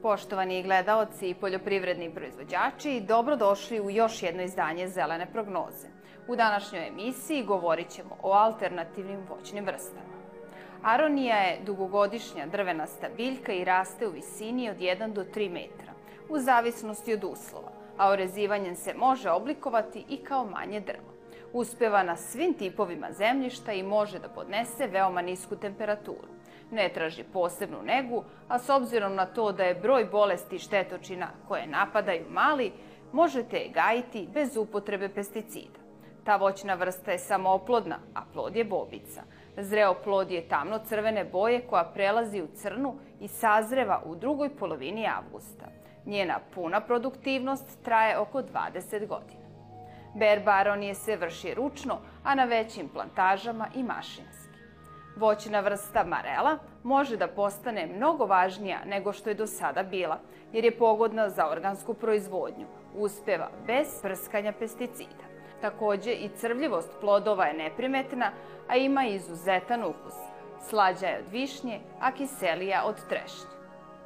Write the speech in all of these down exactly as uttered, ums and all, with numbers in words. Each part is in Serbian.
Poštovani gledaoci i poljoprivredni proizvođači, dobrodošli u još jedno izdanje Zelene prognoze. U današnjoj emisiji govorit ćemo o alternativnim voćnim vrstama. Aronija je dugogodišnja drvenasta biljka i raste u visini od jedan do tri metra, u zavisnosti od uslova, a orezivanjem se može oblikovati i kao manje drvo. Uspeva na svim tipovima zemljišta i može da podnese veoma nisku temperaturu. Ne traži posebnu negu, a s obzirom na to da je broj bolesti i štetočina koje napadaju mali, možete je gajiti bez upotrebe pesticida. Ta voćna vrsta je samooplodna, a plod je bobica. Zreo plod je tamno-crvene boje koja prelazi u crnu i sazreva u drugoj polovini avgusta. Njena puna produktivnost traje oko dvadeset godina. Berba aronije se vrši ručno, a na većim plantažama i mašinski. Voćna vrsta marela može da postane mnogo važnija nego što je do sada bila, jer je pogodna za organsku proizvodnju, uspeva bez prskanja pesticida. Takođe i crvljivost plodova je neprimetna, a ima izuzetan ukus. Slađa je od višnje, a kiselija od trešnje.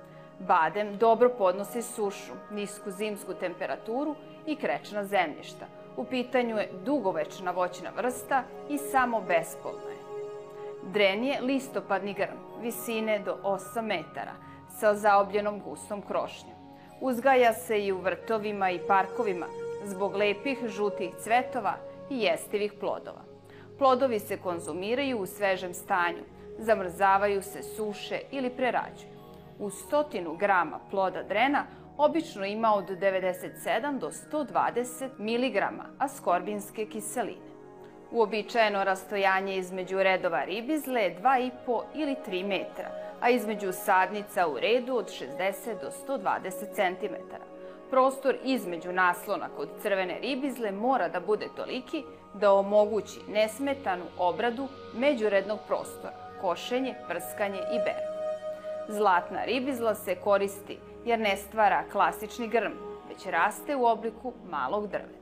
Badem dobro podnosi sušu, nisku zimsku temperaturu i krečna zemljišta. U pitanju je dugovečna voćna vrsta i samo besplodna je. Dren je listopadni grm, visine do osam metara, sa zaobljenom gustom krošnjom. Uzgaja se i u vrtovima i parkovima zbog lepih žutih cvetova i jestivih plodova. Plodovi se konzumiraju u svežem stanju, zamrzavaju se, suše ili prerađuju. U stotinu grama ploda drena obično ima od devedeset sedam do sto dvadeset miligrama askorbinske kiseline. Uobičajeno rastojanje između redova ribizle je dva i po ili tri metra, a između sadnica u redu od šezdeset do sto dvadeset centimetara. Prostor između naslona kod crvene ribizle mora da bude toliki da omogući nesmetanu obradu međurednog prostora, košenje, prskanje i berbu. Zlatna ribizla se koristi jer ne stvara klasični grm, već raste u obliku malog drveta.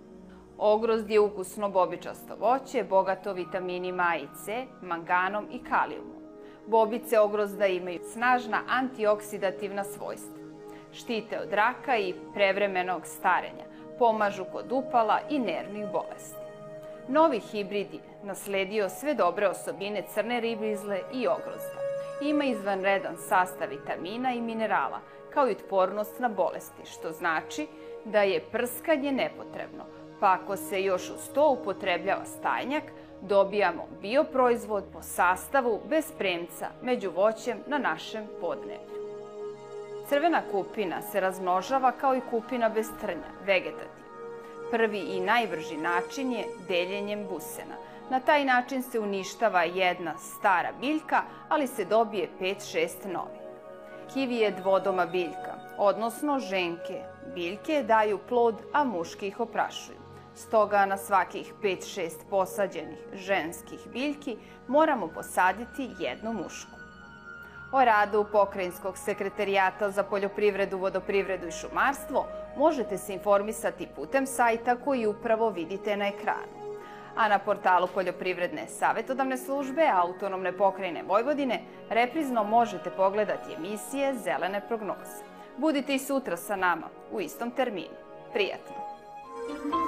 Ogrozd je ukusno bobičasto voće, bogato vitaminima A i C, manganom i kalijumom. Bobice ogrozda imaju snažna antioksidativna svojstva. Štite od raka i prevremenog starenja, pomažu kod upala i nervnih bolesti. Novi hibrid je nasledio sve dobre osobine crne ribizle i ogrozda. Ima izvanredan sastav vitamina i minerala, kao i otpornost na bolesti, što znači da je prskanje nepotrebno, pa ako se još uz to upotrebljava stajnjak, dobijamo bioproizvod po sastavu bez premca među voćem na našem podneblju. Crvena kupina se razmnožava kao i kupina bez trnja, vegetativno. Prvi i najbrži način je deljenjem busena. Na taj način se uništava jedna stara biljka, ali se dobije pet šest novih. Kivi je dvodoma biljka, odnosno ženke biljke daju plod, a muški ih oprašuju. Stoga na svakih pet šest posađenih ženskih biljki moramo posaditi jednu mušku. O radu Pokrajinskog sekretarijata za poljoprivredu, vodoprivredu i šumarstvo možete se informisati putem sajta koji upravo vidite na ekranu. A na portalu Poljoprivredne savetodavne službe Autonomne pokrajine Vojvodine reprizno možete pogledati emisije Zelene prognoze. Budite i sutra sa nama u istom terminu. Prijatno!